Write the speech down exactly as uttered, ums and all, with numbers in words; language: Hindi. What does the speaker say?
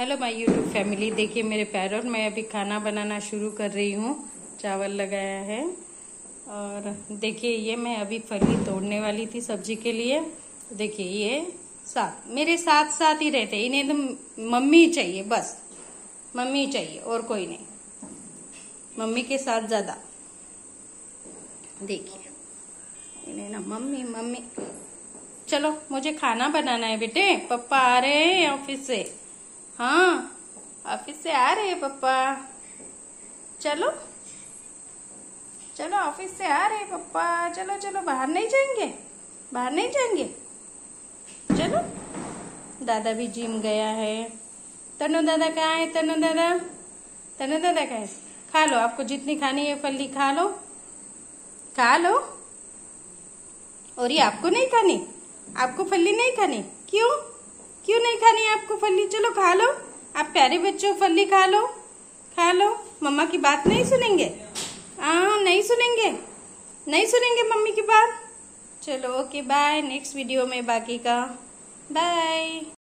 Hello my YouTube family. देखिए मेरे पैरोट में अभी खाना बनाना शुरू कर रही हूँ। चावल लगाया है और देखिए ये मैं अभी फली तोड़ने वाली थी सब्जी के लिए। देखिए ये साथ मेरे साथ साथ ही रहते, इन्हें तो मम्मी चाहिए, बस मम्मी चाहिए और कोई नहीं, मम्मी के साथ ज्यादा। देखिए इन्हें ना मम्मी मम्मी। चलो मुझे खाना बनाना है बेटे, पापा आ रहे हैं ऑफिस से। हाँ ऑफिस से आ रहे हैं पापा। चलो चलो ऑफिस से आ रहे हैं पापा। चलो चलो बाहर नहीं जाएंगे, बाहर नहीं जाएंगे। चलो दादा भी जिम गया है। तनु दादा कहाँ है? तनु दादा तनु दादा कहाँ है? खा लो, आपको जितनी खानी है फली खा लो, खा लो। और ये आपको नहीं खानी? आपको फली नहीं खानी? क्यों क्यों नहीं खानी आपको फली? चलो खा लो, आप प्यारे बच्चों, फली खा लो, खा लो। मम्मा की बात नहीं सुनेंगे? हाँ नहीं सुनेंगे, नहीं सुनेंगे मम्मी की बात। चलो ओके बाय, नेक्स्ट वीडियो में बाकी का। बाय।